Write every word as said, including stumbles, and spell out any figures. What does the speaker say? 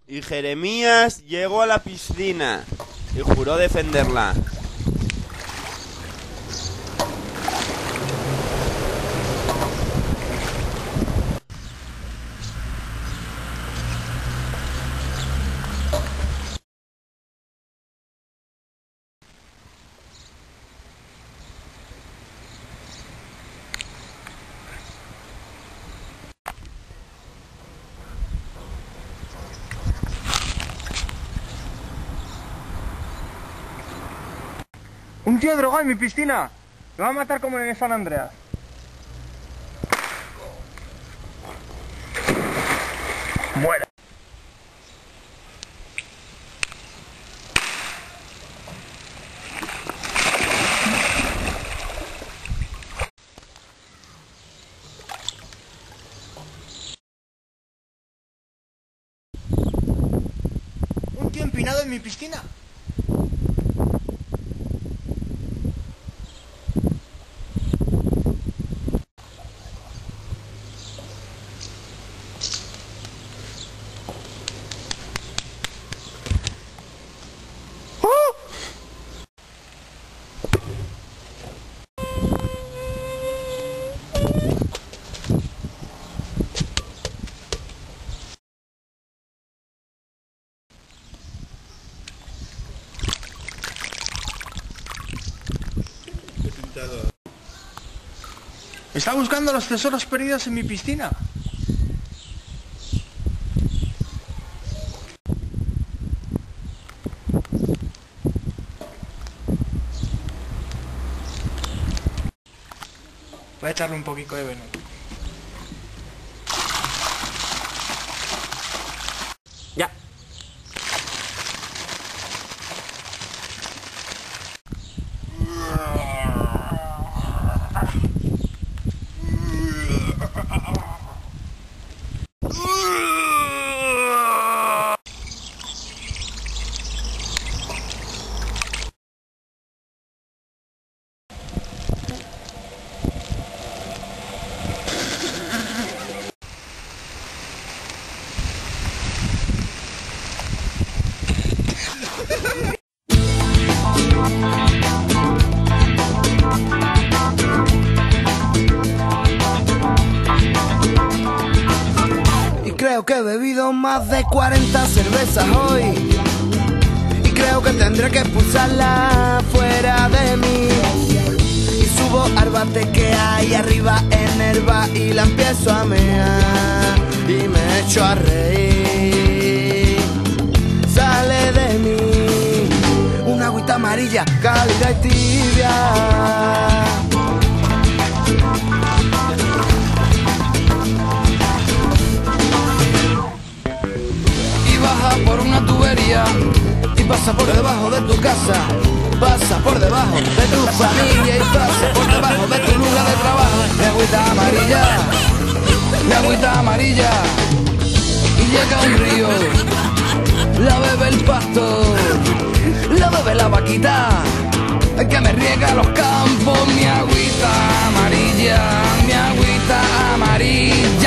Y Jeremías llegó a la piscina y juró defenderla. Un tío drogado en mi piscina. Me va a matar como en el San Andreas. Muera. Un tío empinado en mi piscina. Está buscando los tesoros perdidos en mi piscina. Voy a echarle un poquito de veneno. Ya. Creo que he bebido más de cuarenta cervezas hoy y creo que tendré que expulsarla fuera de mí. Y subo al bate que hay arriba en el bar y la empiezo a mear y me echo a reír. Sale de mí una agüita amarilla, cálida y tibia. Por una tubería y pasa por debajo de tu casa, pasa por debajo de tu familia y pasa por debajo de tu lugar de trabajo. Mi agüita amarilla, mi agüita amarilla, y llega un río, la bebe el pasto, la bebe la vaquita, que me riega los campos. Mi agüita amarilla, mi agüita amarilla.